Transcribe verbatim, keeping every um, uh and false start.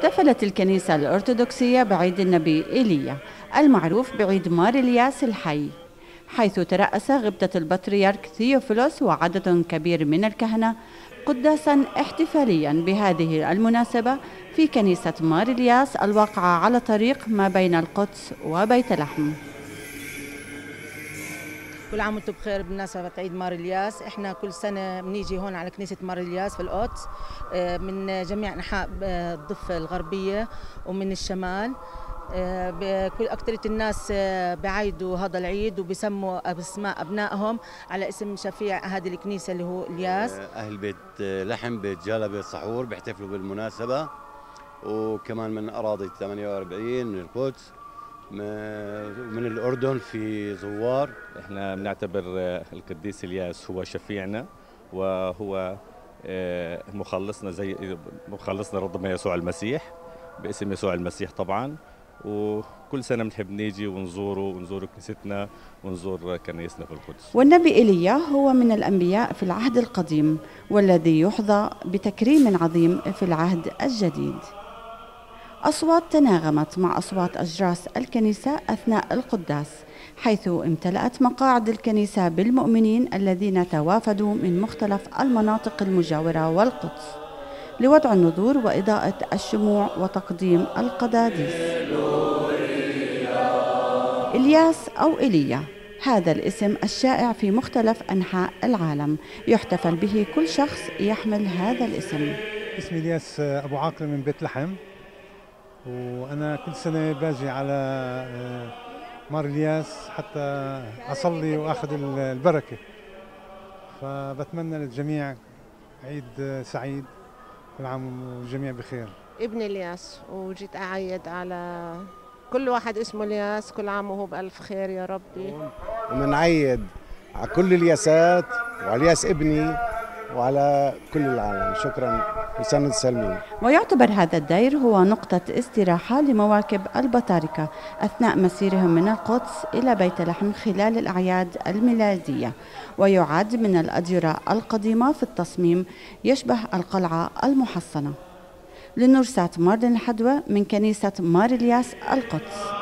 احتفلت الكنيسة الأرثوذكسية بعيد النبي إيليا المعروف بعيد مار إلياس الحي، حيث ترأس غبطة البطريرك ثيوفيلوس وعدد كبير من الكهنة قداسا احتفاليا بهذه المناسبة في كنيسة مار إلياس الواقعة على طريق ما بين القدس وبيت لحم. كل عام وانتم بخير بمناسبة عيد مار إلياس. احنا كل سنة بنيجي هون على كنيسة مار إلياس في القدس من جميع أنحاء الضفة الغربية ومن الشمال. كل أكثرية الناس بعيدوا هذا العيد وبسموا باسماء أبنائهم على اسم شفيع هذه الكنيسة اللي هو إلياس. أهل بيت لحم، بيت جالة، بيت صحور بيحتفلوا بالمناسبة، وكمان من أراضي ثمانية وأربعين من القدس، من الأردن في زوار. احنا بنعتبر القديس إلياس هو شفيعنا وهو مخلصنا، زي مخلصنا ربنا يسوع المسيح، باسم يسوع المسيح طبعا. وكل سنة بنحب نيجي ونزوره ونزور كنيستنا ونزور كنيسنا في القدس. والنبي إيليا هو من الأنبياء في العهد القديم والذي يحظى بتكريم عظيم في العهد الجديد. أصوات تناغمت مع أصوات أجراس الكنيسة أثناء القداس، حيث امتلأت مقاعد الكنيسة بالمؤمنين الذين توافدوا من مختلف المناطق المجاورة والقدس لوضع النذور وإضاءة الشموع وتقديم القداديس. إلياس أو إيليا، هذا الاسم الشائع في مختلف أنحاء العالم، يحتفل به كل شخص يحمل هذا الاسم. اسمي إلياس أبو عاقل من بيت لحم، وأنا كل سنة باجي على مار إلياس حتى أصلي وأخذ البركة، فبتمنى للجميع عيد سعيد، كل عام والجميع بخير. ابن إلياس وجيت أعيد على كل واحد اسمه إلياس، كل عام وهو بألف خير يا ربي. ومنعيد على كل الياسات وعلى الياس ابني وعلى كل العالم. شكرا وسنة سالمين. ويعتبر هذا الدير هو نقطة استراحة لمواكب البطاركة أثناء مسيرهم من القدس إلى بيت لحم خلال الأعياد الميلادية، ويعد من الأديرة القديمة في التصميم، يشبه القلعة المحصنة. لنورسات ماردن الحدوى من كنيسة مار إلياس القدس.